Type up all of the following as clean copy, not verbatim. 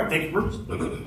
right, thank you, Bruce. Good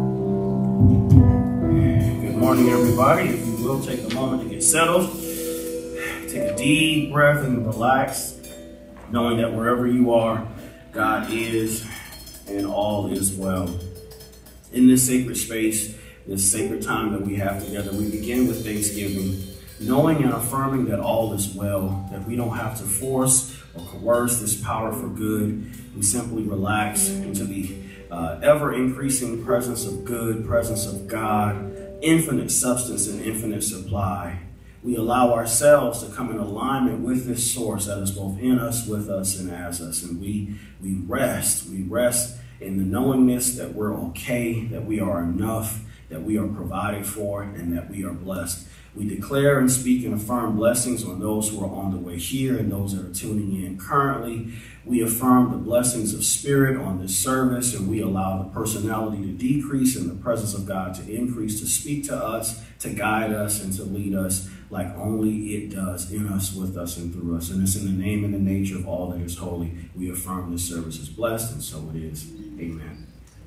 morning, everybody. If you will, take a moment to get settled. Take a deep breath and relax, knowing that wherever you are, God is and all is well. In this sacred space, this sacred time that we have together, we begin with thanksgiving, knowing and affirming that all is well, that we don't have to force or coerce this power for good. We simply relax into the ever-increasing presence of good, presence of God, infinite substance and infinite supply. We allow ourselves to come in alignment with this source that is both in us, with us, and as us. And we rest. We rest in the knowingness that we're okay, that we are enough, that we are provided for, and that we are blessed. We declare and speak and affirm blessings on those who are on the way here and those that are tuning in currently. We affirm the blessings of spirit on this service, and we allow the personality to decrease and the presence of God to increase, to speak to us, to guide us, and to lead us like only it does, in us, with us, and through us. And it's in the name and the nature of all that is holy. We affirm this service is blessed, and so it is. Amen.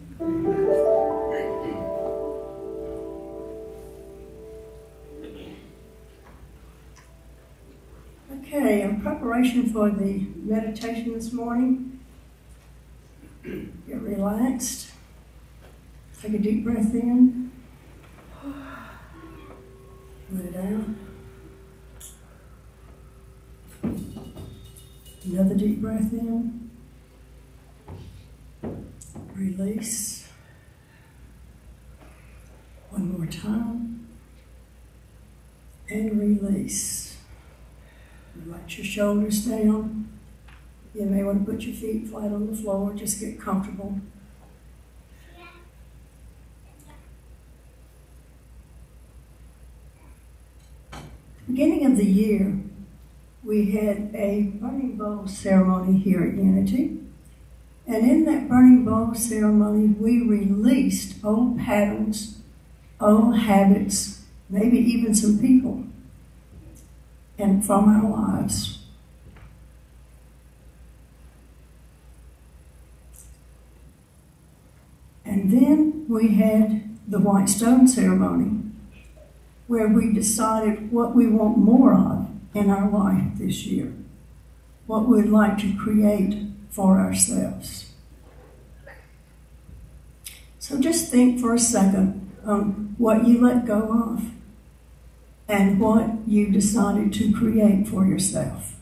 Okay, in preparation for the meditation this morning, get relaxed. Take a deep breath in. Let it out. Another deep breath in. Release. One more time. And release. Let your shoulders down. You may want to put your feet flat on the floor. Just get comfortable. Beginning of the year, we had a burning bowl ceremony here at Unity. And in that burning bowl ceremony, we released old patterns, old habits, maybe even some people, and from our lives. And then we had the white stone ceremony, where we decided what we want more of in our life this year, what we'd like to create for ourselves. So just think for a second on what you let go of and what you decided to create for yourself.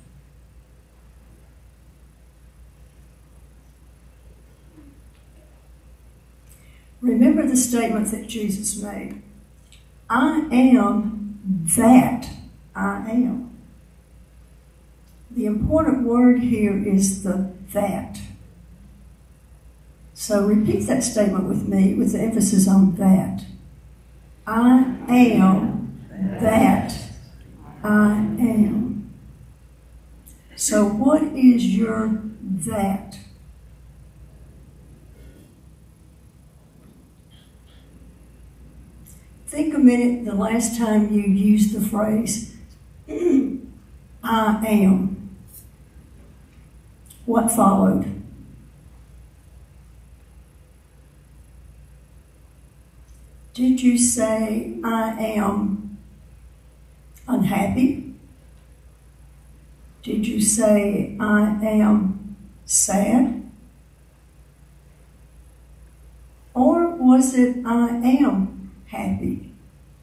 Remember the statement that Jesus made. I am that I am. The important word here is the that. So repeat that statement with me with the emphasis on that. I am that I am. So what is your that? Think a minute the last time you used the phrase, I am. What followed? Did you say, I am unhappy? Did you say, I am sad? Or was it, I am happy?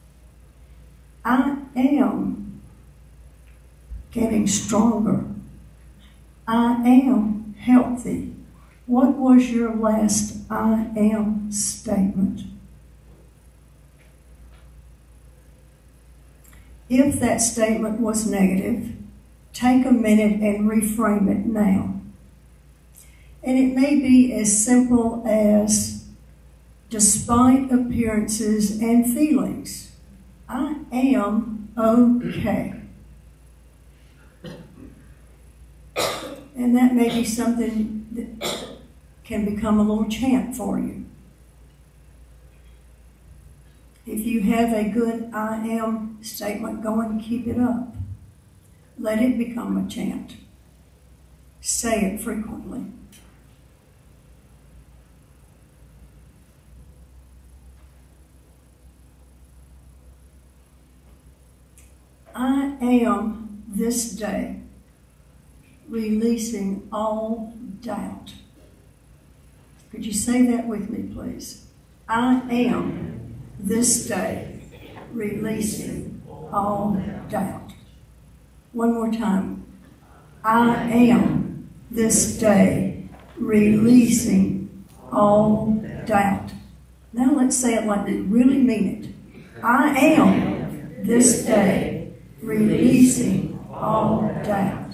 I am getting stronger. I am healthy. What was your last I am statement? If that statement was negative, take a minute and reframe it now. And it may be as simple as, despite appearances and feelings, I am okay. And that may be something that can become a little chant for you. If you have a good I am statement going, keep it up. Let it become a chant. Say it frequently. I am this day releasing all doubt. Could you say that with me, please? I am this day releasing all doubt. One more time. I am this day releasing all doubt. Now let's say it like we really mean it. I am this day releasing all doubt.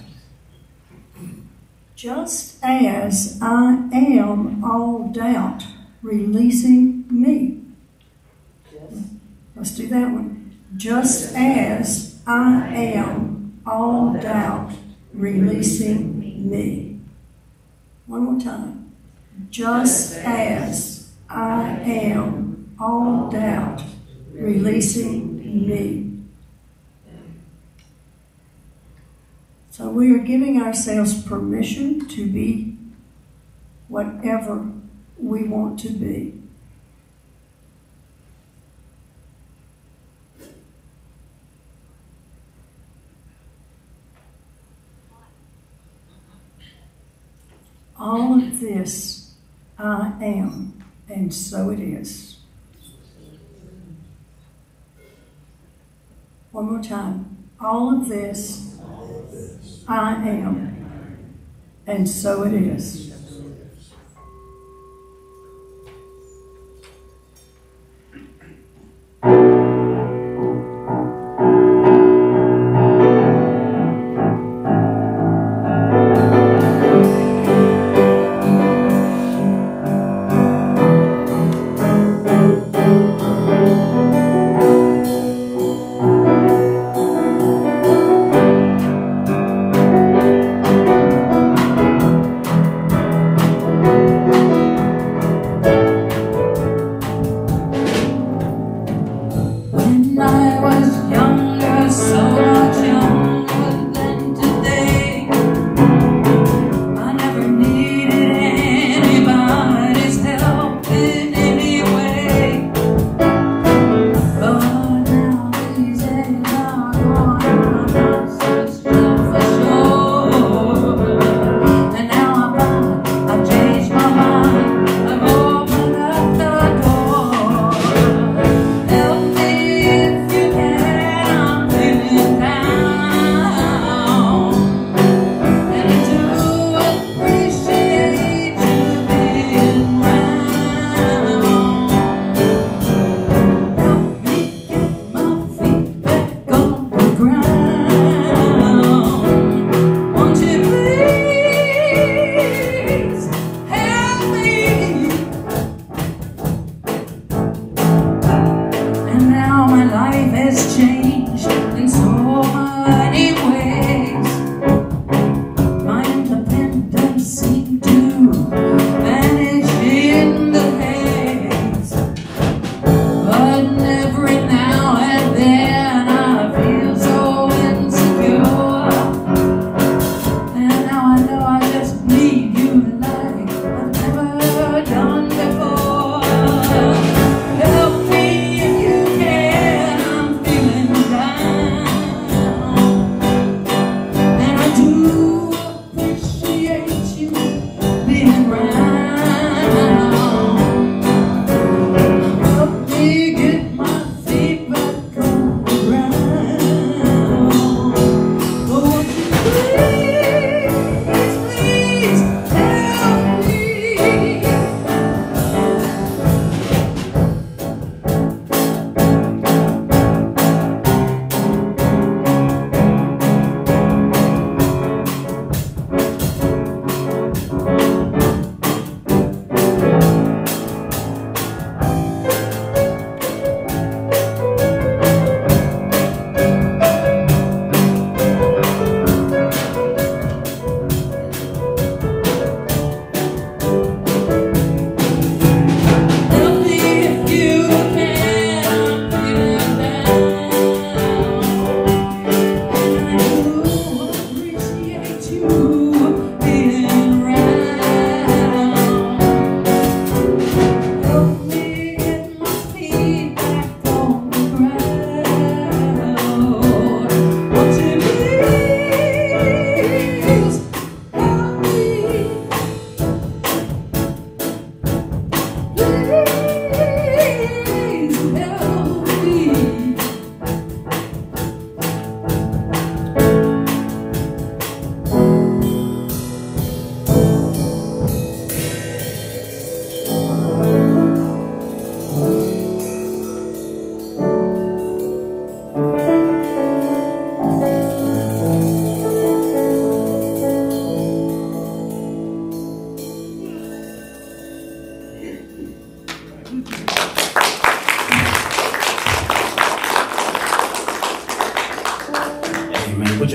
Just as I am all doubt releasing me. Let's do that one. Just as I am all doubt releasing me. One more time. Just as I am all doubt releasing me. So we are giving ourselves permission to be whatever we want to be. All of this I am, and so it is. One more time. All of this I am, and so it is.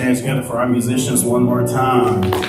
hands together for our musicians one more time. If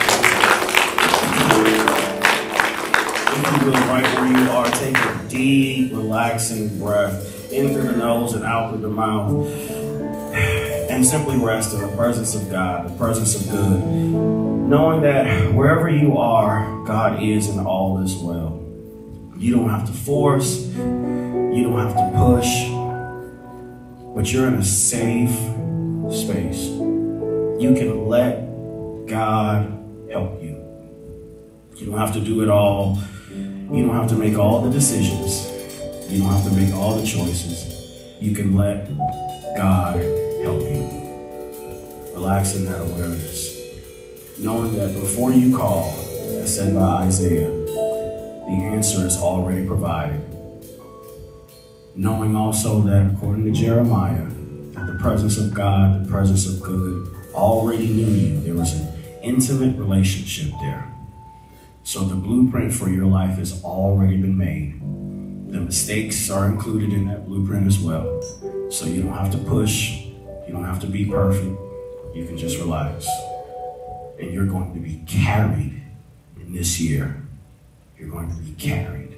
you will, right where you are, take a deep, relaxing breath in through the nose and out through the mouth. And simply rest in the presence of God, the presence of good. Knowing that wherever you are, God is and all is well. You don't have to force, you don't have to push, but you're in a safe space. You can let God help you. You don't have to do it all. You don't have to make all the decisions. You don't have to make all the choices. You can let God help you. Relax in that awareness. Knowing that before you call, as said by Isaiah, the answer is already provided. Knowing also that according to Jeremiah, that the presence of God, the presence of good, already knew you. There was an intimate relationship there. So the blueprint for your life has already been made. The mistakes are included in that blueprint as well. So you don't have to push. You don't have to be perfect. You can just relax. And you're going to be carried in this year. You're going to be carried.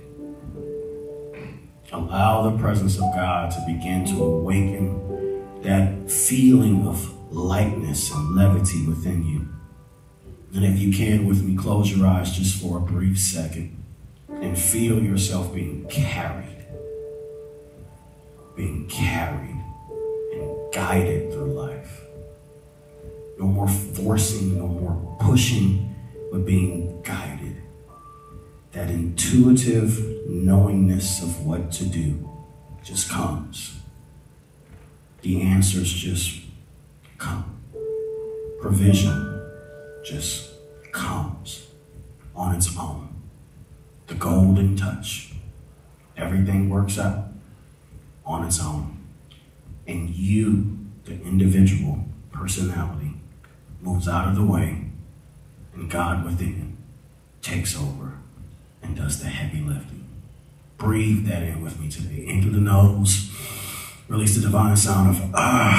Allow the presence of God to begin to awaken that feeling of lightness and levity within you. And if you can, with me, close your eyes just for a brief second and feel yourself being carried and guided through life. No more forcing, no more pushing, but being guided. That intuitive knowingness of what to do just comes. The answers just come. Provision just comes on its own. The golden touch. Everything works out on its own. And you, the individual personality, moves out of the way, and God within takes over and does the heavy lifting. Breathe that in with me today. In through the nose. Release the divine sound of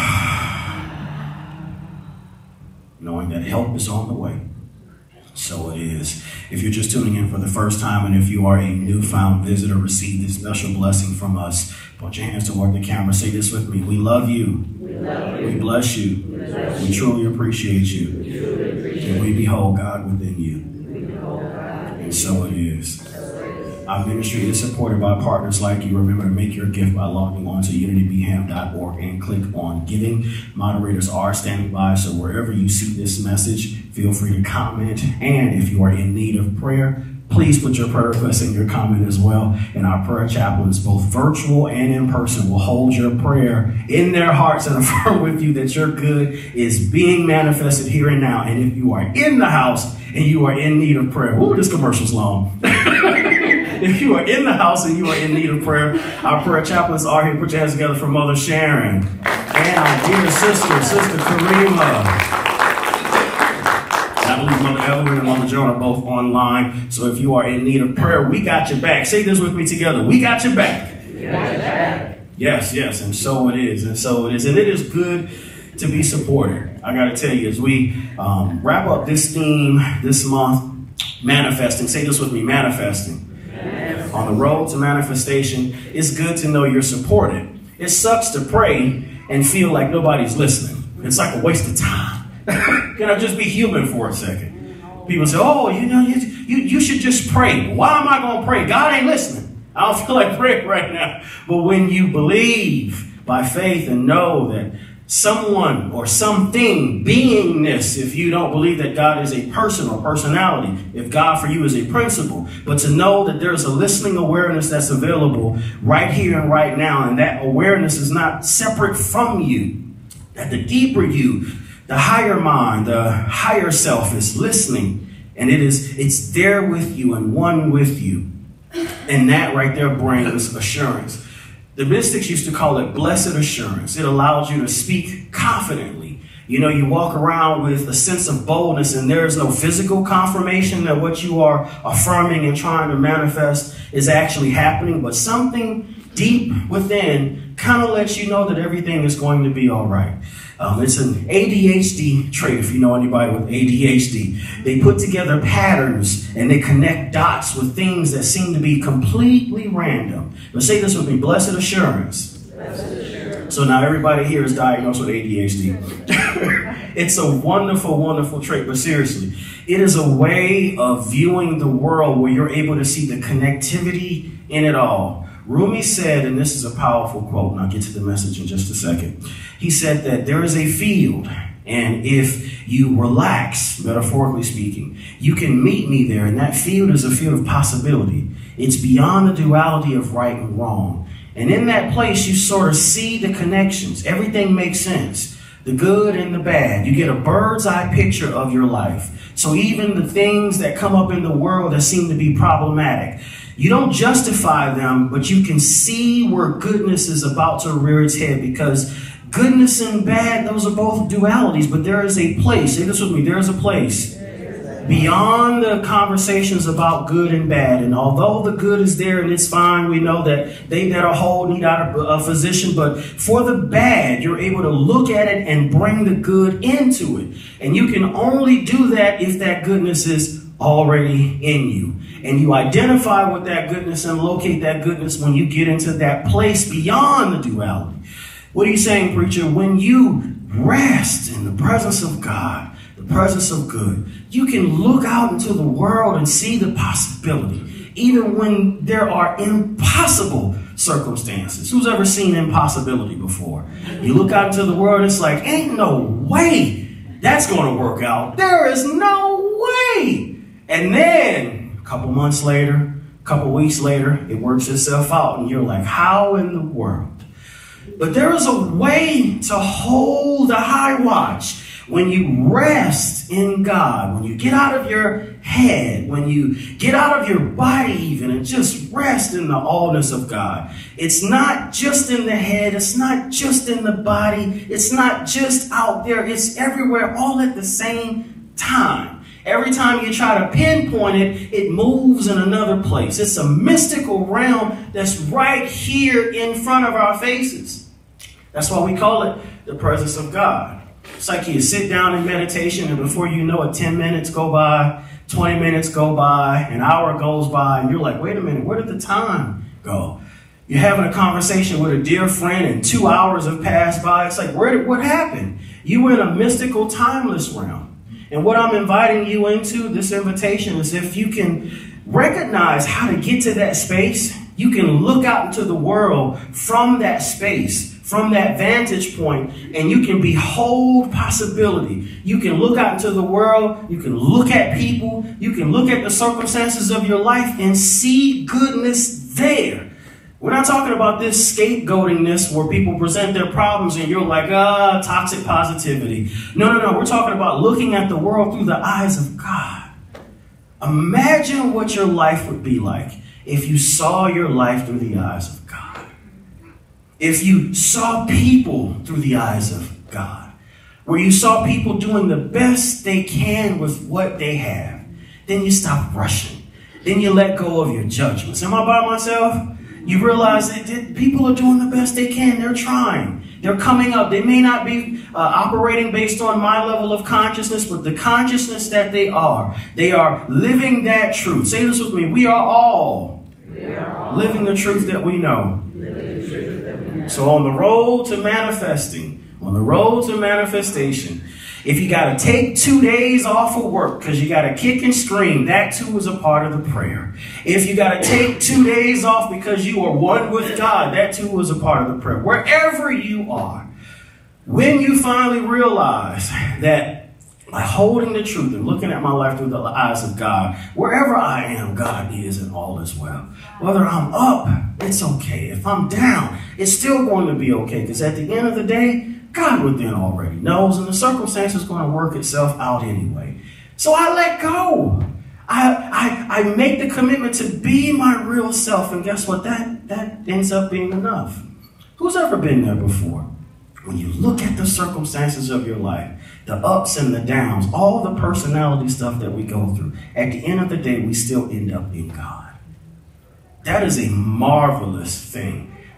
knowing that help is on the way. So it is. If you're just tuning in for the first time, and if you are a newfound visitor, receive this special blessing from us. Put your hands toward the camera. Say this with me. We love you. We bless you. We truly appreciate you. And we behold God within you. And so it is. Our ministry is supported by partners like you. Remember to make your gift by logging on to unitybham.org and click on giving. Moderators are standing by, so wherever you see this message, feel free to comment. And if you are in need of prayer, please put your prayer request in your comment as well. And our prayer chaplains, both virtual and in person, will hold your prayer in their hearts and affirm with you that your good is being manifested here and now. And if you are in the house and you are in need of prayer, ooh, this commercial's long. If you are in the house and you are in need of prayer, our prayer chaplains are here. Put your hands together for Mother Sharon and our dear Sister Karima. I believe Mother Evelyn and Mother Joan are both online. So if you are in need of prayer, we got your back. Say this with me together. We got your back. We got your back. Yes, yes. And so it is. And so it is. And it is good to be supported. I got to tell you, as we wrap up this theme this month, manifesting. Say this with me, manifesting. On the road to manifestation, it's good to know you're supported. It sucks to pray and feel like nobody's listening. It's like a waste of time. Can I just be human for a second? People say, oh, you should just pray. Why am I going to pray? God ain't listening. I don't feel like praying right now. But when you believe by faith and know that someone or something, beingness, if you don't believe that God is a person or personality, if God for you is a principle, but to know that there's a listening awareness that's available right here and right now, and that awareness is not separate from you, that the deeper you, the higher mind, the higher self is listening, and it's there with you and one with you. And that right there brings assurance. The mystics used to call it blessed assurance. It allows you to speak confidently. You know, you walk around with a sense of boldness, and there is no physical confirmation that what you are affirming and trying to manifest is actually happening, but something deep within kind of lets you know that everything is going to be all right. It's an ADHD trait, if you know anybody with ADHD. They put together patterns and they connect dots with things that seem to be completely random. But say this with me, blessed assurance. Blessed assurance. So now everybody here is diagnosed with ADHD. It's a wonderful, wonderful trait, but seriously, it is a way of viewing the world where you're able to see the connectivity in it all. Rumi said, and this is a powerful quote, and I'll get to the message in just a second. He said that there is a field, and if you relax, metaphorically speaking, you can meet me there, and that field is a field of possibility. It's beyond the duality of right and wrong. And in that place, you sort of see the connections. Everything makes sense. The good and the bad. You get a bird's eye picture of your life. So even the things that come up in the world that seem to be problematic, you don't justify them, but you can see where goodness is about to rear its head, because goodness and bad, those are both dualities, but there is a place. Say this with me. There is a place beyond the conversations about good and bad. And although the good is there and it's fine, we know that they that are whole need out a physician. But for the bad, you're able to look at it and bring the good into it. And you can only do that if that goodness is already in you. And you identify with that goodness and locate that goodness when you get into that place beyond the duality. What are you saying, preacher? When you rest in the presence of God, the presence of good, you can look out into the world and see the possibility, even when there are impossible circumstances. Who's ever seen impossibility before? You look out into the world, it's like, ain't no way that's going to work out. There is no way. And then a couple months later, a couple weeks later, it works itself out. And you're like, how in the world? But there is a way to hold a high watch when you rest in God, when you get out of your head, when you get out of your body even, and just rest in the allness of God. It's not just in the head. It's not just in the body. It's not just out there. It's everywhere all at the same time. Every time you try to pinpoint it, it moves in another place. It's a mystical realm that's right here in front of our faces. That's why we call it the presence of God. It's like you sit down in meditation, and before you know it, 10 minutes go by, 20 minutes go by, an hour goes by, and you're like, wait a minute, where did the time go? You're having a conversation with a dear friend, and 2 hours have passed by. It's like, what happened? You were in a mystical, timeless realm. And what I'm inviting you into, this invitation, is if you can recognize how to get to that space, you can look out into the world from that space, from that vantage point, and you can behold possibility. You can look out into the world, you can look at people, you can look at the circumstances of your life and see goodness there. We're not talking about this scapegoatingness where people present their problems and you're like, toxic positivity. No. We're talking about looking at the world through the eyes of God. Imagine what your life would be like if you saw your life through the eyes of God. If you saw people through the eyes of God. Where you saw people doing the best they can with what they have. Then you stop rushing. Then you let go of your judgments. Am I by myself? You realize that people are doing the best they can. They're trying. They're coming up. They may not be operating based on my level of consciousness, but the consciousness that they are living that truth. Say this with me. We are all living the truth that we know. So on the road to manifesting, on the road to manifestation, if you got to take 2 days off of work because you got to kick and scream, that too is a part of the prayer. If you got to take 2 days off because you are one with God, that too is a part of the prayer. Wherever you are, when you finally realize that by holding the truth and looking at my life through the eyes of God, wherever I am, God is and all is well. Whether I'm up, it's okay. If I'm down, it's still going to be okay, because at the end of the day, God within already knows, and the circumstance is going to work itself out anyway. So I let go. I make the commitment to be my real self, and guess what? That ends up being enough. Who's ever been there before? When you look at the circumstances of your life, the ups and the downs, all the personality stuff that we go through, at the end of the day, we still end up in God. That is a marvelous thing.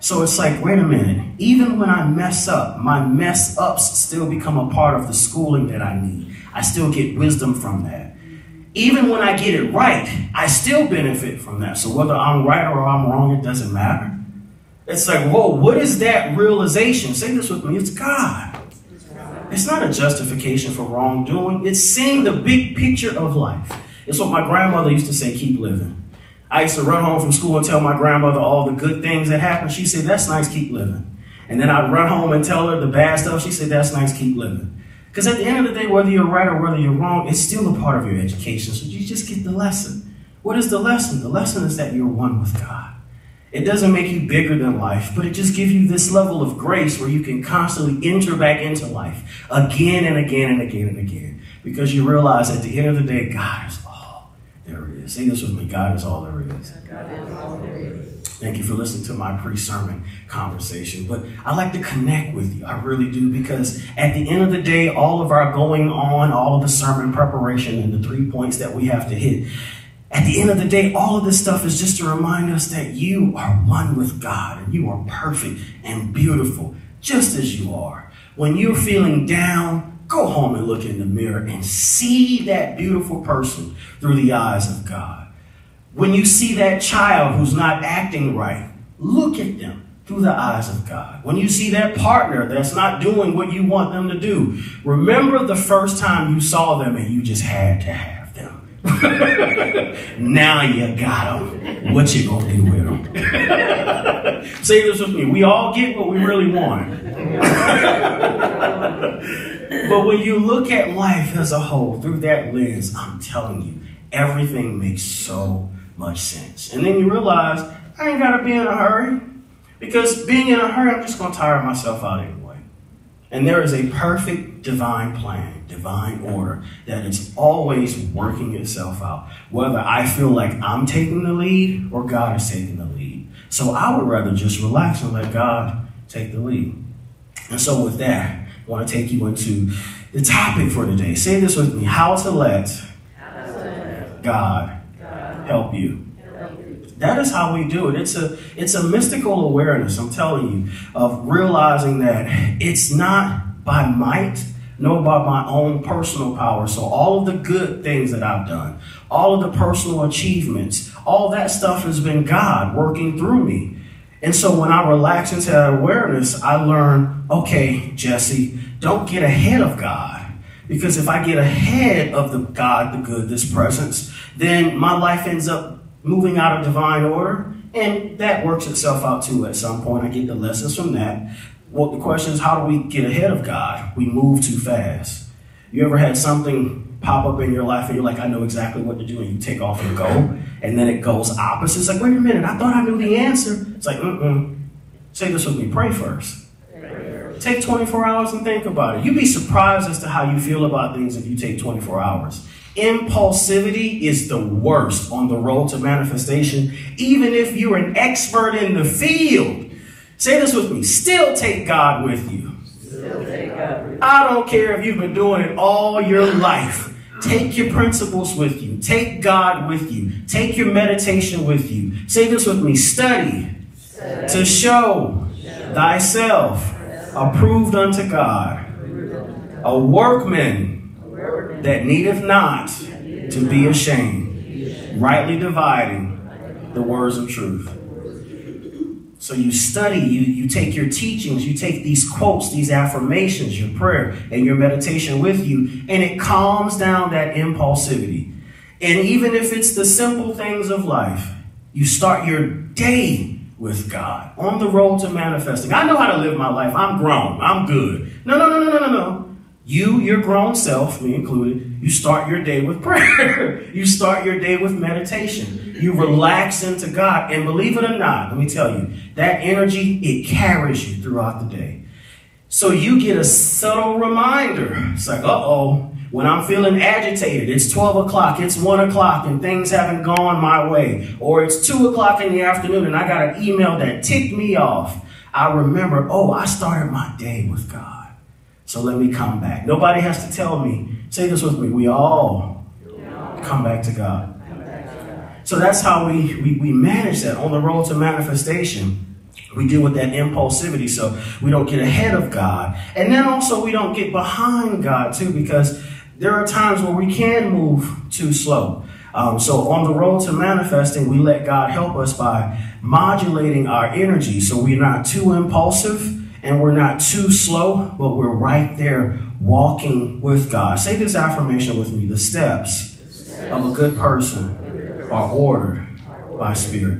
So it's like, wait a minute, even when I mess up, my mess ups still become a part of the schooling that I need. I still get wisdom from that. Even when I get it right, I still benefit from that. So whether I'm right or I'm wrong, it doesn't matter. It's like, whoa, what is that realization? Say this with me, it's God. It's not a justification for wrongdoing. It's seeing the big picture of life. It's what my grandmother used to say, keep living. I used to run home from school and tell my grandmother all the good things that happened. She said, that's nice, keep living. And then I'd run home and tell her the bad stuff. She said, that's nice, keep living. Because at the end of the day, whether you're right or whether you're wrong, it's still a part of your education. So you just get the lesson. What is the lesson? The lesson is that you're one with God. It doesn't make you bigger than life, but it just gives you this level of grace where you can constantly enter back into life again and again and again and again. Because you realize at the end of the day, God is all there is. Say this with me, God is all there is. God is all there is. Thank you for listening to my pre-sermon conversation. But I like to connect with you. I really do, because at the end of the day, all of our going on, all of the sermon preparation and the 3 points that we have to hit, at the end of the day, all of this stuff is just to remind us that you are one with God and you are perfect and beautiful, just as you are. When you're feeling down, go home and look in the mirror and see that beautiful person through the eyes of God. When you see that child who's not acting right, look at them through the eyes of God. When you see that partner that's not doing what you want them to do, remember the first time you saw them and you just had to have them. Now you got them. What you gonna do with them? Say this with me. We all get what we really want. But when you look at life as a whole through that lens, I'm telling you, everything makes so much sense. And then you realize, I ain't gotta be in a hurry. Because being in a hurry, I'm just gonna tire myself out anyway. And there is a perfect divine plan, divine order, that is always working itself out. Whether I feel like I'm taking the lead or God is taking the lead. So I would rather just relax and let God take the lead. And so with that, I want to take you into the topic for today. Say this with me. How to let God help you. That is how we do it. It's a mystical awareness, I'm telling you, of realizing that it's not by might, nor by my own personal power. So all of the good things that I've done, all of the personal achievements, all that stuff has been God working through me. And so when I relax into that awareness, I learn, okay, Jesse, don't get ahead of God. Because if I get ahead of the God, the good, this presence, then my life ends up moving out of divine order, and that works itself out too at some point. I get the lessons from that. Well, the question is, how do we get ahead of God? We move too fast. You ever had something pop up in your life and you're like, I know exactly what to do, and you take off and go, and then it goes opposite? It's like, wait a minute, I thought I knew the answer. It's like, Say this with me, pray first. Take 24 hours and think about it. You'd be surprised as to how you feel about things if you take 24 hours. Impulsivity is the worst on the road to manifestation, even if you're an expert in the field. Say this with me. Still take God with you. I don't care if you've been doing it all your life. Take your principles with you. Take God with you. Take your meditation with you. Say this with me. Study to show thyself approved unto God, a workman that needeth not to be ashamed, rightly dividing the words of truth. So you study, you take your teachings, you take these quotes, these affirmations, your prayer and your meditation with you, and it calms down that impulsivity. And even if it's the simple things of life, you start your day with God on the road to manifesting. I know how to live my life. I'm grown. I'm good. No. You, your grown self, me included, you start your day with prayer. You start your day with meditation. You relax into God. And believe it or not, let me tell you, that energy, it carries you throughout the day. So you get a subtle reminder. It's like, when I'm feeling agitated, it's 12 o'clock, it's 1 o'clock, and things haven't gone my way. Or it's 2 o'clock in the afternoon, and I got an email that ticked me off. I remember, I started my day with God. So let me come back. Nobody has to tell me. Say this with me. We all come back to God. So that's how we manage that on the road to manifestation. We deal with that impulsivity so we don't get ahead of God. And then also we don't get behind God too, because there are times where we can move too slow. So on the road to manifesting, we let God help us by modulating our energy so we're not too impulsive and we're not too slow, but we're right there walking with God. Say this affirmation with me. The steps of a good person are ordered by Spirit.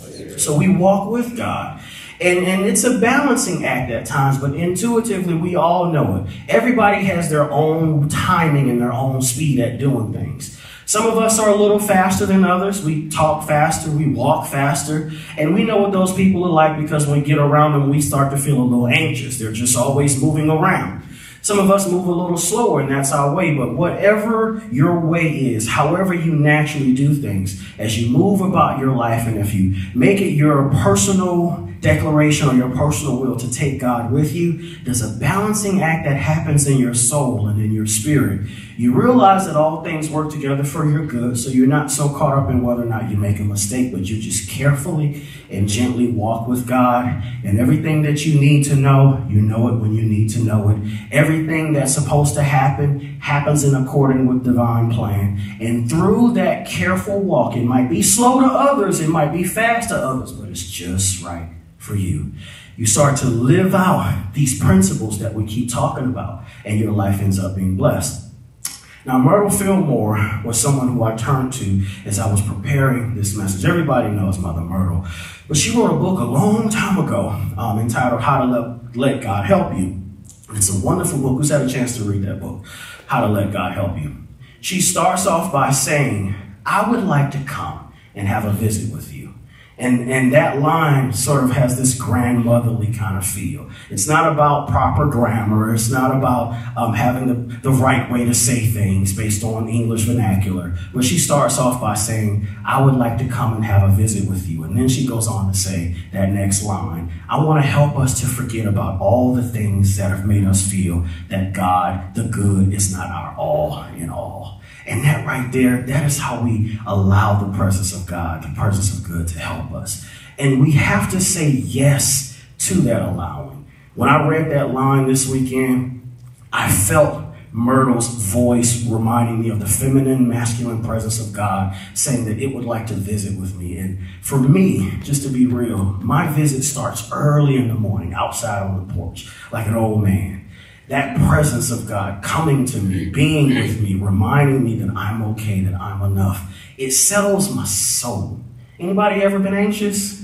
So we walk with God. And it's a balancing act at times, but intuitively we all know it. Everybody has their own timing and their own speed at doing things. Some of us are a little faster than others. We talk faster, we walk faster, and we know what those people are like because when we get around them, we start to feel a little anxious. They're just always moving around. Some of us move a little slower, and that's our way. But whatever your way is, however you naturally do things, as you move about your life, and if you make it your personal declaration or your personal will to take God with you, there's a balancing act that happens in your soul and in your spirit. You realize that all things work together for your good, so you're not so caught up in whether or not you make a mistake, but you just carefully and gently walk with God, and everything that you need to know, you know it when you need to know it. Everything that's supposed to happen happens in accordance with divine plan. And through that careful walk, it might be slow to others, it might be fast to others, but it's just right for you. You start to live out these principles that we keep talking about, and your life ends up being blessed. Now, Myrtle Fillmore was someone who I turned to as I was preparing this message. Everybody knows Mother Myrtle, but she wrote a book a long time ago entitled How to Let God Help You. It's a wonderful book. Who's had a chance to read that book? How to Let God Help You. She starts off by saying, I would like to come and have a visit with you. And that line sort of has this grandmotherly kind of feel. It's not about proper grammar. It's not about having the right way to say things based on English vernacular. But she starts off by saying, I would like to come and have a visit with you. And then she goes on to say that next line, I want to help us to forget about all the things that have made us feel that God, the good, is not our all in all. And that right there, that is how we allow the presence of God, the presence of good, to help us. And we have to say yes to that allowing. When I read that line this weekend, I felt Myrtle's voice reminding me of the feminine, masculine presence of God, saying that it would like to visit with me. And for me, just to be real, my visit starts early in the morning outside on the porch, like an old man. That presence of God coming to me, being with me, reminding me that I'm okay, that I'm enough. It settles my soul. Anybody ever been anxious?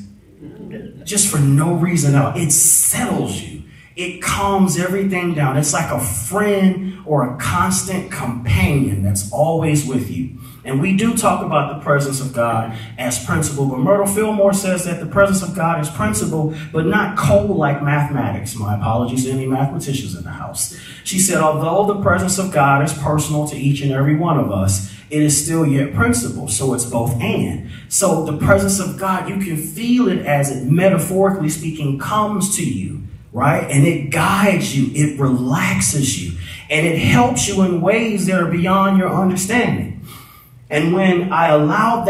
Just for no reason at all. It settles you. It calms everything down. It's like a friend or a constant companion that's always with you. And we do talk about the presence of God as principle, but Myrtle Fillmore says that the presence of God is principle, but not cold like mathematics. My apologies to any mathematicians in the house. She said, although the presence of God is personal to each and every one of us, it is still yet principle. So it's both and. So the presence of God, you can feel it as it, metaphorically speaking, comes to you, right? And it guides you, it relaxes you, and it helps you in ways that are beyond your understanding. And when I allowed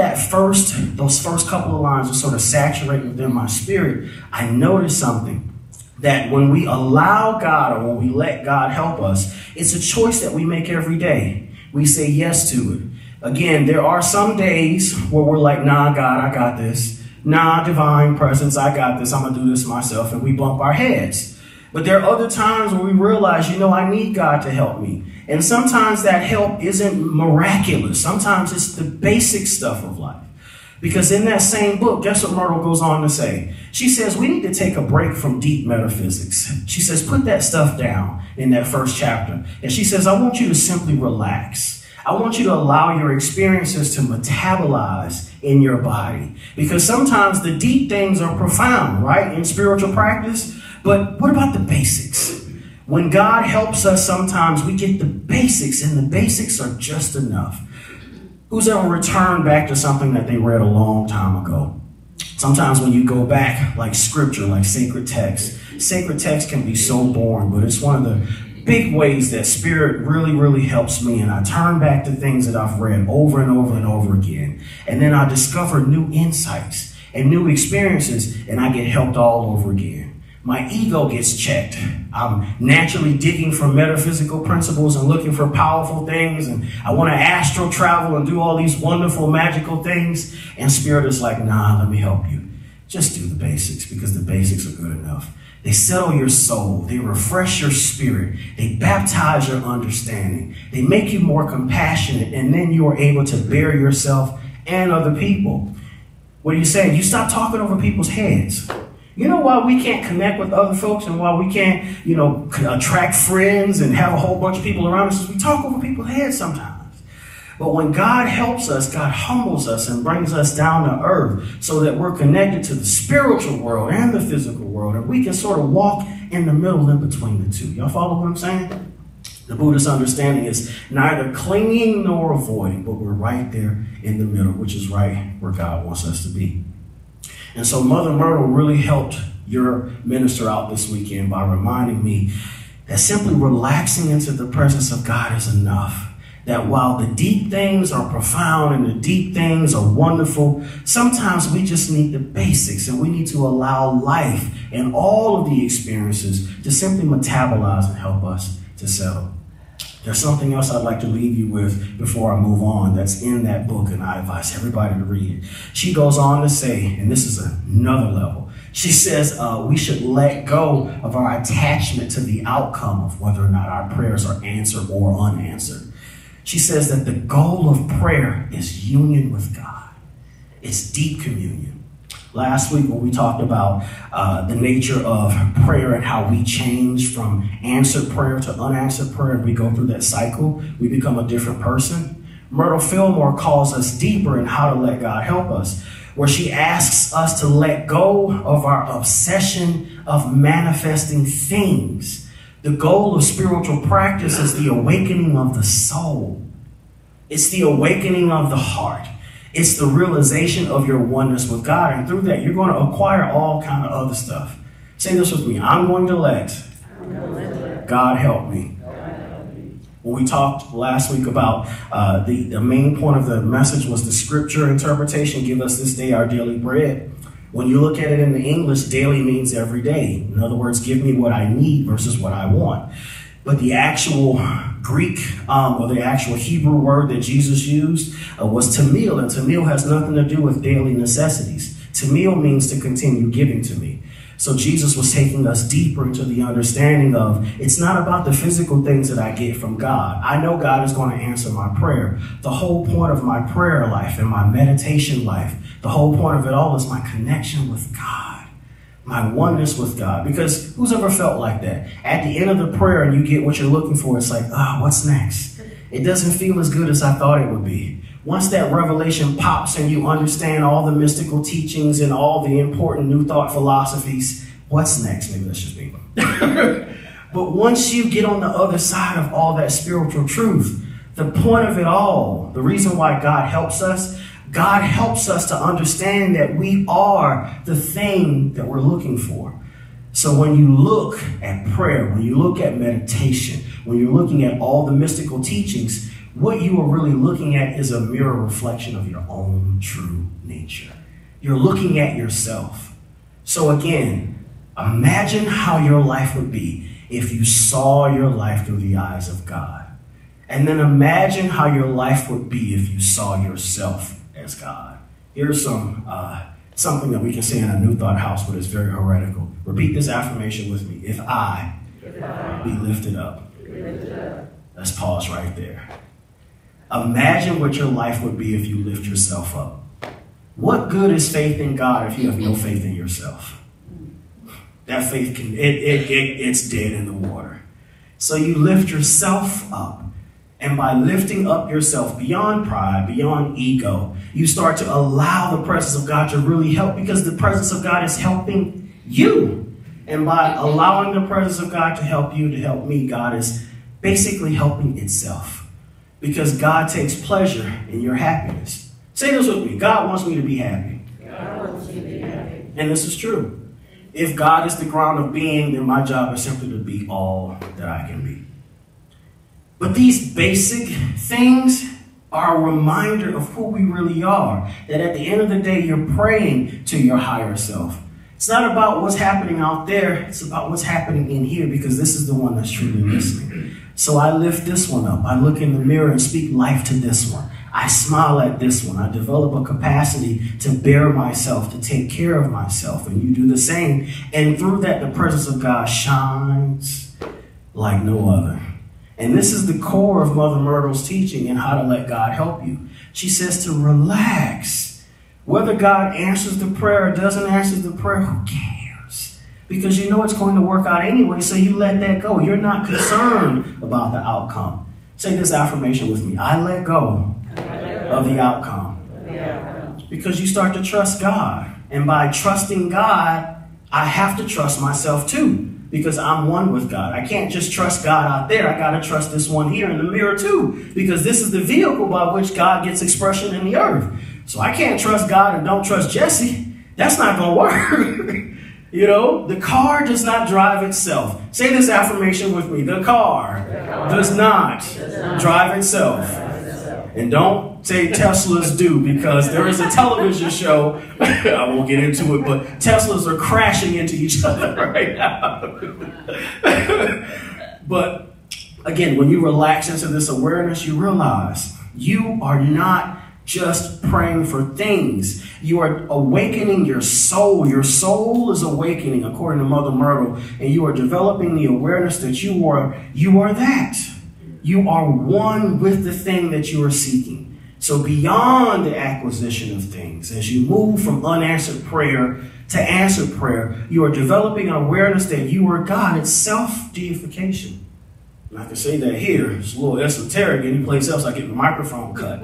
those first couple of lines to sort of saturate within my spirit, I noticed something. That when we allow God, or when we let God help us, it's a choice that we make every day. We say yes to it. Again, there are some days where we're like, nah, God, I got this. Nah, divine presence, I got this. I'm going to do this myself. And we bump our heads. But there are other times where we realize, I need God to help me. And sometimes that help isn't miraculous. Sometimes it's the basic stuff of life. Because in that same book, guess what Myrtle goes on to say? She says, we need to take a break from deep metaphysics. She says, put that stuff down in that first chapter. And she says, I want you to simply relax. I want you to allow your experiences to metabolize in your body. Because sometimes the deep things are profound, right, in spiritual practice. But what about the basics? When God helps us, sometimes we get the basics, and the basics are just enough. Who's ever returned back to something that they read a long time ago? Sometimes when you go back, like scripture, like sacred text can be so boring, but it's one of the big ways that Spirit really, really helps me. And I turn back to things that I've read over and over and over again. And then I discover new insights. and new experiences, and I get helped all over again. My ego gets checked. I'm naturally digging for metaphysical principles and looking for powerful things, and I want to astral travel and do all these wonderful, magical things. And Spirit is like, nah, let me help you. Just do the basics, because the basics are good enough. They settle your soul. They refresh your spirit. They baptize your understanding. They make you more compassionate, and then you are able to bear yourself and other people. What are you saying? You stop talking over people's heads. You know why we can't connect with other folks and why we can't, attract friends and have a whole bunch of people around us? Is we talk over people's heads sometimes. But when God helps us, God humbles us and brings us down to earth so that we're connected to the spiritual world and the physical world, and we can sort of walk in the middle in between the two. Y'all follow what I'm saying? The Buddhist understanding is neither clinging nor avoiding, but we're right there in the middle, which is right where God wants us to be. And so Mother Myrtle really helped your minister out this weekend by reminding me that simply relaxing into the presence of God is enough. That while the deep things are profound and the deep things are wonderful, sometimes we just need the basics, and we need to allow life and all of the experiences to simply metabolize and help us to settle. There's something else I'd like to leave you with before I move on that's in that book, and I advise everybody to read it. She goes on to say, and this is another level, she says we should let go of our attachment to the outcome of whether or not our prayers are answered or unanswered. She says that the goal of prayer is union with God. It's deep communion. Last week when we talked about the nature of prayer and how we change from answered prayer to unanswered prayer, and we go through that cycle, we become a different person. Myrtle Fillmore calls us deeper in how to let God help us, where she asks us to let go of our obsession of manifesting things. The goal of spiritual practice is the awakening of the soul. It's the awakening of the heart. It's the realization of your oneness with God. And through that, you're going to acquire all kind of other stuff. Say this with me. I'm going to let God help me. When we talked last week about the main point of the message was the scripture interpretation, give us this day our daily bread. When you look at it in the English, daily means every day. In other words, give me what I need versus what I want. But the actual Greek or the actual Hebrew word that Jesus used was tamil, and tamil has nothing to do with daily necessities. Tamil means to continue giving to me. So Jesus was taking us deeper into the understanding of it's not about the physical things that I get from God. I know God is going to answer my prayer. The whole point of my prayer life and my meditation life, the whole point of it all is my connection with God, my oneness with God. Because who's ever felt like that? At the end of the prayer and you get what you're looking for, it's like, what's next? It doesn't feel as good as I thought it would be. Once that revelation pops and you understand all the mystical teachings and all the important new thought philosophies, what's next? Maybe that's just me. But once you get on the other side of all that spiritual truth, the point of it all, the reason why God helps us to understand that we are the thing that we're looking for. So when you look at prayer, when you look at meditation, when you're looking at all the mystical teachings, what you are really looking at is a mirror reflection of your own true nature. You're looking at yourself. So again, imagine how your life would be if you saw your life through the eyes of God. And then imagine how your life would be if you saw yourself as God. Here's something that we can say in a New Thought house, but it's very heretical. Repeat this affirmation with me. If I be lifted up. Let's pause right there. Imagine what your life would be if you lift yourself up. What good is faith in God if you have no faith in yourself? That faith it's dead in the water. So you lift yourself up. And by lifting up yourself beyond pride, beyond ego, you start to allow the presence of God to really help, because the presence of God is helping you. And by allowing the presence of God to help you, to help me, God is basically helping itself. Because God takes pleasure in your happiness. Say this with me. God wants me to be happy. God wants me to be happy. And this is true. If God is the ground of being, then my job is simply to be all that I can be. But these basic things are a reminder of who we really are. That at the end of the day, you're praying to your higher self. It's not about what's happening out there. It's about what's happening in here, because this is the one that's truly listening. So I lift this one up. I look in the mirror and speak life to this one. I smile at this one. I develop a capacity to bear myself, to take care of myself. And you do the same. And through that, the presence of God shines like no other. And this is the core of Mother Myrtle's teaching and how to let God help you. She says to relax. Whether God answers the prayer or doesn't answer the prayer, who cares? Because you know it's going to work out anyway, so you let that go. You're not concerned about the outcome. Say this affirmation with me. I let go of the outcome. Because you start to trust God. And by trusting God, I have to trust myself too. Because I'm one with God. I can't just trust God out there. I got to trust this one here in the mirror too. Because this is the vehicle by which God gets expression in the earth. So I can't trust God and don't trust Jesse. That's not going to work. You know, the car does not drive itself. Say this affirmation with me. The car does not drive itself. And don't say Teslas do, because there is a television show. I won't get into it, but Teslas are crashing into each other right now. But again, when you relax into this awareness, you realize you are not just praying for things. You are awakening your soul. Your soul is awakening, according to Mother Myrtle, and you are developing the awareness that you are that. You are one with the thing that you are seeking. So beyond the acquisition of things, as you move from unanswered prayer to answered prayer, you are developing an awareness that you are God. It's self-deification. And I can say that here. It's a little esoteric. Any place else I get the microphone cut.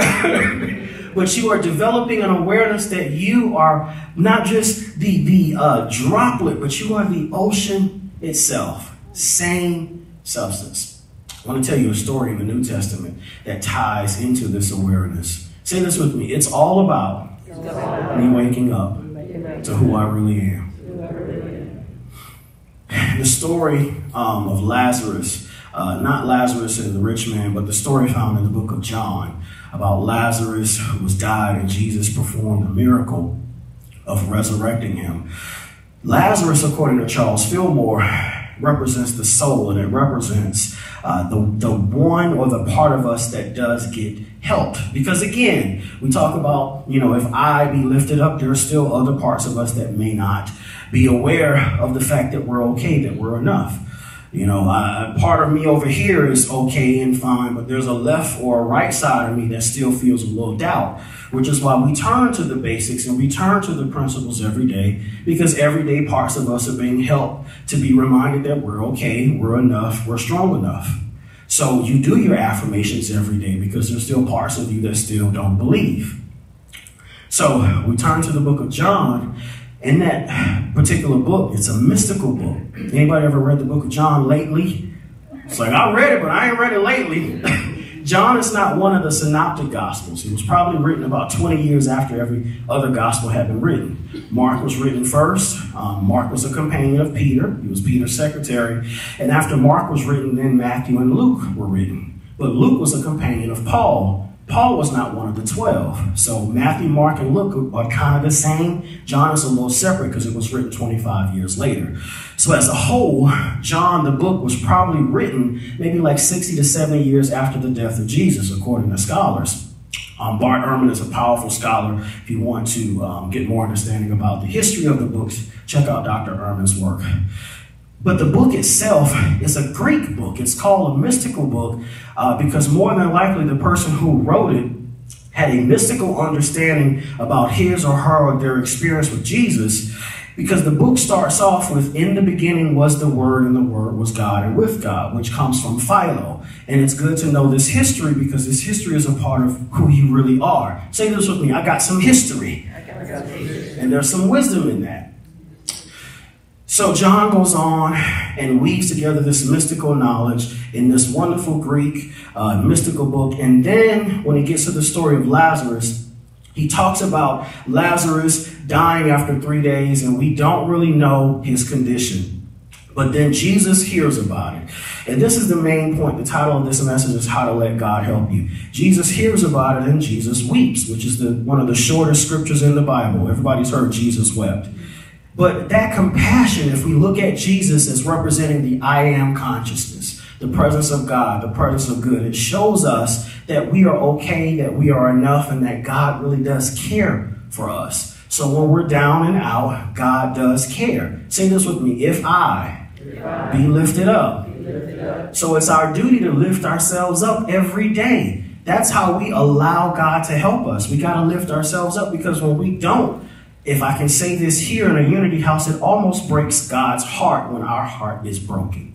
But you are developing an awareness that you are not just the droplet, but you are the ocean itself. Same substance. I want to tell you a story in the New Testament that ties into this awareness. Say this with me. It's all about me waking up to who I really am. The story of Lazarus, not Lazarus and the rich man, but the story found in the book of John about Lazarus who was died and Jesus performed a miracle of resurrecting him. Lazarus, according to Charles Fillmore, represents the soul, and it represents the one or the part of us that does get helped. Because again, we talk about, if I be lifted up, there are still other parts of us that may not be aware of the fact that we're okay, that we're enough. Part of me over here is okay and fine, but there's a left or a right side of me that still feels a little doubt, which is why we turn to the basics and we turn to the principles every day, because everyday parts of us are being helped to be reminded that we're okay, we're enough, we're strong enough. So you do your affirmations every day because there's still parts of you that still don't believe. So we turn to the book of John. In that particular book, it's a mystical book. Anybody ever read the book of John lately? It's like, I read it, but I ain't read it lately. John is not one of the synoptic gospels. It was probably written about 20 years after every other gospel had been written. Mark was written first. Mark was a companion of Peter. He was Peter's secretary. And after Mark was written, then Matthew and Luke were written. But Luke was a companion of Paul. Paul was not one of the 12. So Matthew, Mark, and Luke are kind of the same. John is a little separate because it was written 25 years later. So as a whole, John, the book, was probably written maybe like 60 to 70 years after the death of Jesus, according to scholars. Bart Ehrman is a powerful scholar. If you want to get more understanding about the history of the books, check out Dr. Ehrman's work. But the book itself is a Greek book. It's called a mystical book because more than likely the person who wrote it had a mystical understanding about his or her or their experience with Jesus, because the book starts off with, in the beginning was the Word, and the Word was God, and with God, which comes from Philo. And it's good to know this history because this history is a part of who you really are. Say this with me. I got some history. And there's some wisdom in that. So John goes on and weaves together this mystical knowledge in this wonderful Greek mystical book. And then when he gets to the story of Lazarus, he talks about Lazarus dying after 3 days, and we don't really know his condition. But then Jesus hears about it. And this is the main point. The title of this message is How to Let God Help You. Jesus hears about it and Jesus weeps, which is one of the shortest scriptures in the Bible. Everybody's heard Jesus wept. But that compassion, if we look at Jesus as representing the I am consciousness, the presence of God, the presence of good, it shows us that we are okay, that we are enough, and that God really does care for us. So when we're down and out, God does care. Say this with me. If I be lifted up. So it's our duty to lift ourselves up every day. That's how we allow God to help us. We got to lift ourselves up, because when we don't, if I can say this here in a Unity house, it almost breaks God's heart when our heart is broken.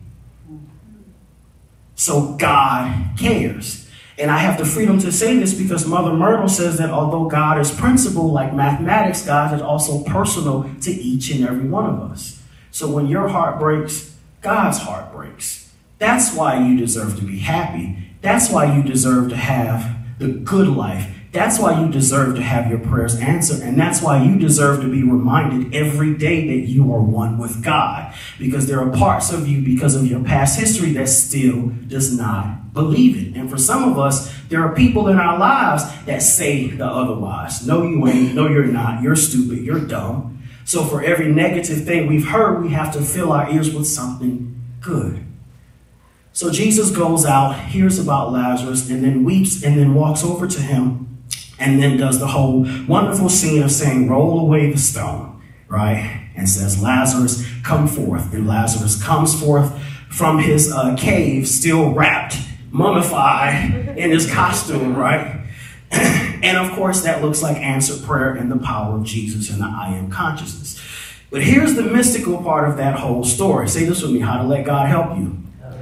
So God cares. And I have the freedom to say this because Mother Myrtle says that although God is principle, like mathematics, God is also personal to each and every one of us. So when your heart breaks, God's heart breaks. That's why you deserve to be happy. That's why you deserve to have the good life. That's why you deserve to have your prayers answered. And that's why you deserve to be reminded every day that you are one with God. Because there are parts of you, because of your past history, that still does not believe it. And for some of us, there are people in our lives that say the otherwise. No, you ain't. No, you're not. You're stupid. You're dumb. So for every negative thing we've heard, we have to fill our ears with something good. So Jesus goes out, hears about Lazarus, and then weeps, and then walks over to him, and then does the whole wonderful scene of saying, roll away the stone, right? And says, Lazarus, come forth. And Lazarus comes forth from his cave, still wrapped, mummified in his costume, right? And of course, that looks like answered prayer and the power of Jesus and the I am consciousness. But here's the mystical part of that whole story. Say this with me, how to let God help you.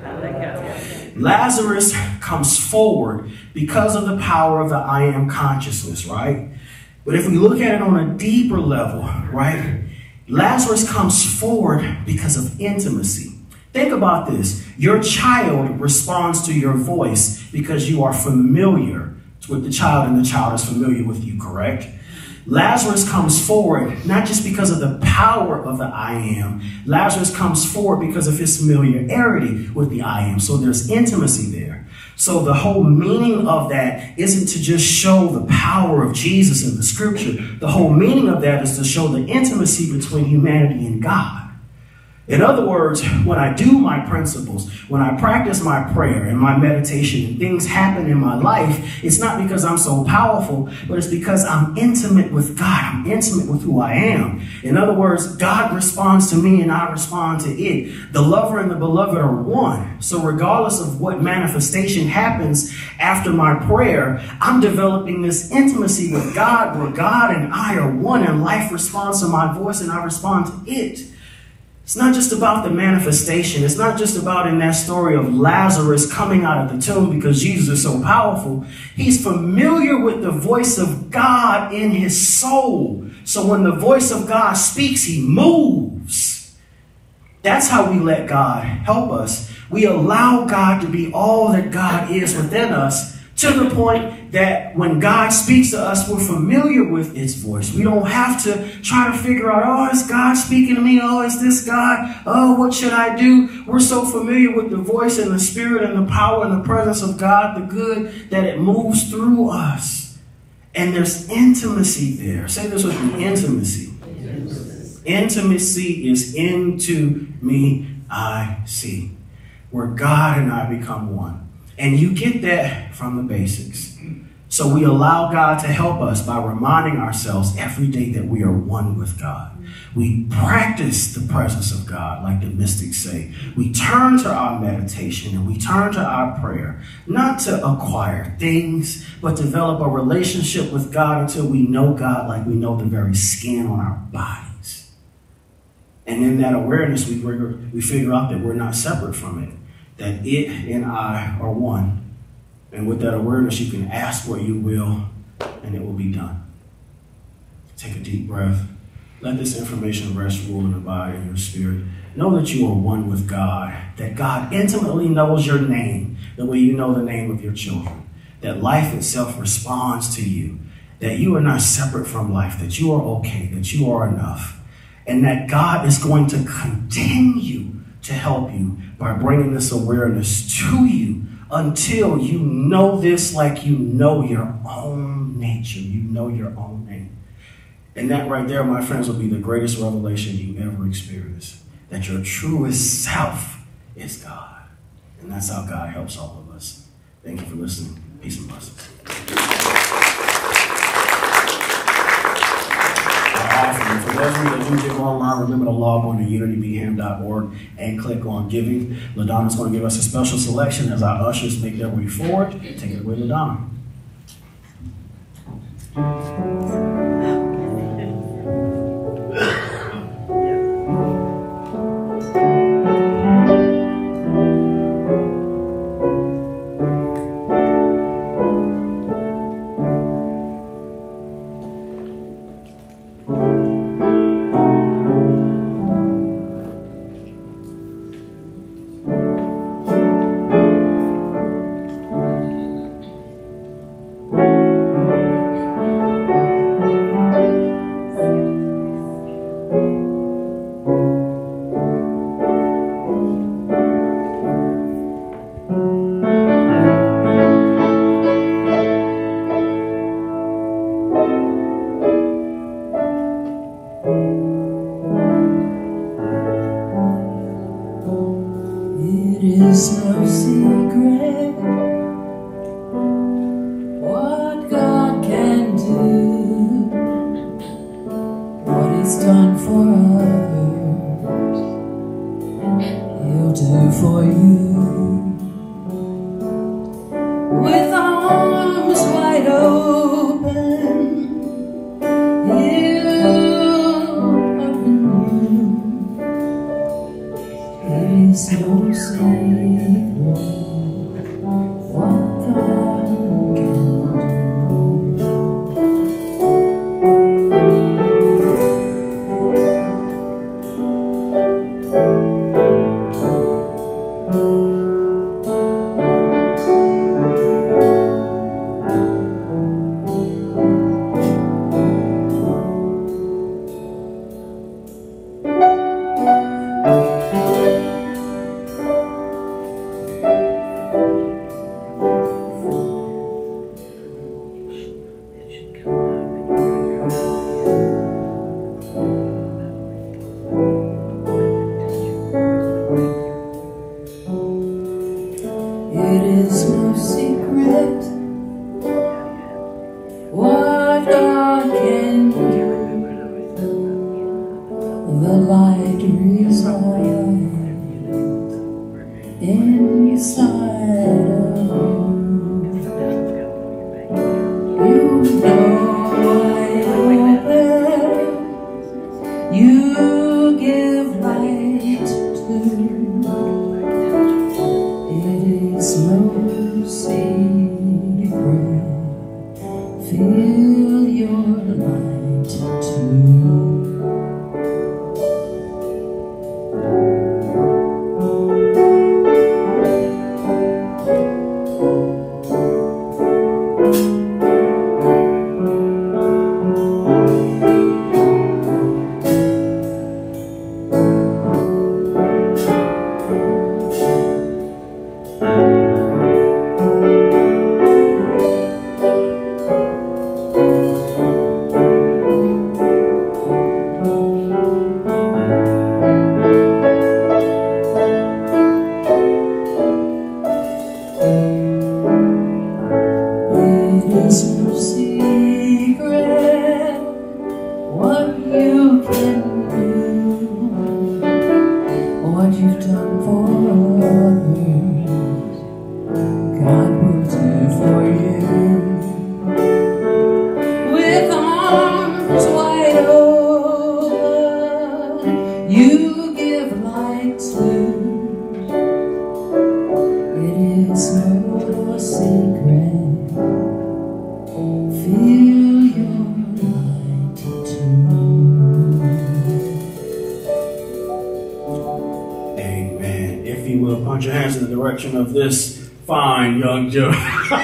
Lazarus comes forward because of the power of the I am consciousness, right? But if we look at it on a deeper level, right? Lazarus comes forward because of intimacy. Think about this. Your child responds to your voice because you are familiar with the child and the child is familiar with you, correct? Lazarus comes forward not just because of the power of the I am. Lazarus comes forward because of his familiarity with the I am. So there's intimacy there. So the whole meaning of that isn't to just show the power of Jesus in the scripture. The whole meaning of that is to show the intimacy between humanity and God. In other words, when I do my principles, when I practice my prayer and my meditation and things happen in my life, it's not because I'm so powerful, but it's because I'm intimate with God. I'm intimate with who I am. In other words, God responds to me and I respond to it. The lover and the beloved are one. So regardless of what manifestation happens after my prayer, I'm developing this intimacy with God where God and I are one and life responds to my voice and I respond to it. It's not just about the manifestation. It's not just about in that story of Lazarus coming out of the tomb because Jesus is so powerful. He's familiar with the voice of God in his soul. So when the voice of God speaks, he moves. That's how we let God help us. We allow God to be all that God is within us, to the point that when God speaks to us, we're familiar with its voice. We don't have to try to figure out, oh, is God speaking to me? Oh, is this God? Oh, what should I do? We're so familiar with the voice and the spirit and the power and the presence of God, the good, that it moves through us. And there's intimacy there. Say this with me, intimacy. Intimacy is into me, I see. Where God and I become one. And you get that from the basics. So we allow God to help us by reminding ourselves every day that we are one with God. We practice the presence of God, like the mystics say. We turn to our meditation and we turn to our prayer, not to acquire things, but develop a relationship with God until we know God like we know the very skin on our bodies. And in that awareness, we figure out that we're not separate from it. That it and I are one. And with that awareness, you can ask what you will, and it will be done. Take a deep breath. Let this information rest, rule, and abide in your spirit. Know that you are one with God, that God intimately knows your name, the way you know the name of your children, that life itself responds to you, that you are not separate from life, that you are okay, that you are enough, and that God is going to continue to help you by bringing this awareness to you until you know this like you know your own nature, you know your own name. And that right there, my friends, will be the greatest revelation you ever experience, that your truest self is God. And that's how God helps all of us. Thank you for listening. Peace and blessings. Awesome. For those of you that do give online, remember to log on to unitybham.org and click on giving. LaDonna's going to give us a special selection as our ushers make their way forward. Take it away, LaDonna. Of this fine young gentleman.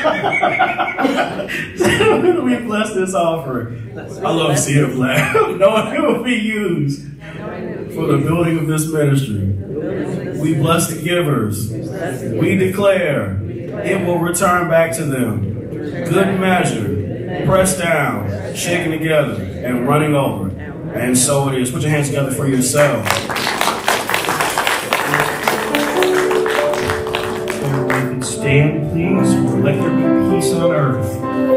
We bless this offering. I love to see him laugh. Knowing it will be used for the building of this ministry. We bless the givers. We declare it will return back to them. Good measure, pressed down, shaken together, and running over. And so it is. Put your hands together for yourself. Everyone can stand, please. Let there be peace on earth.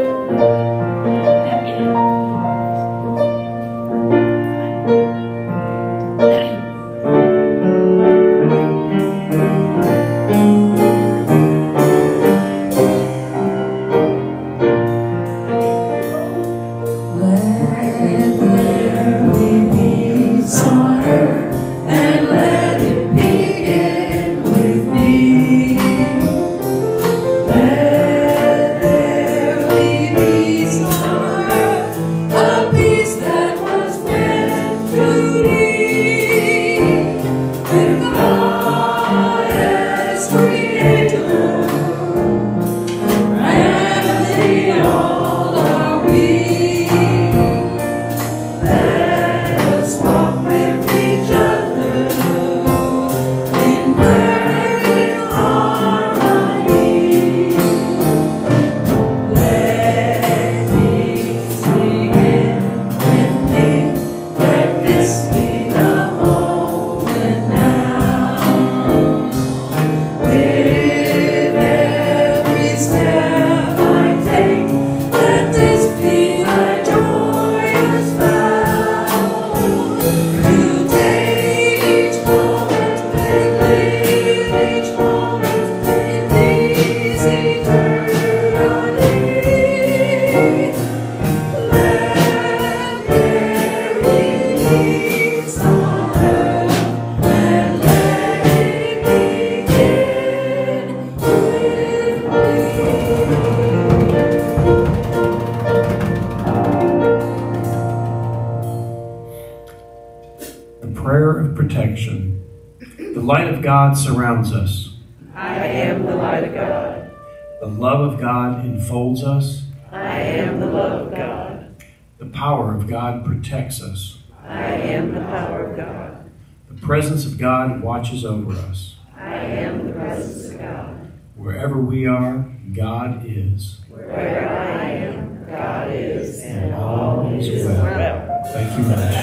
God surrounds us. I am the light of God. The love of God enfolds us. I am the love of God. The power of God protects us. I am the power of God. The presence of God watches over us. I am the presence of God. Wherever we are, God is. Where I am, God is. And all is well. Thank you, Master.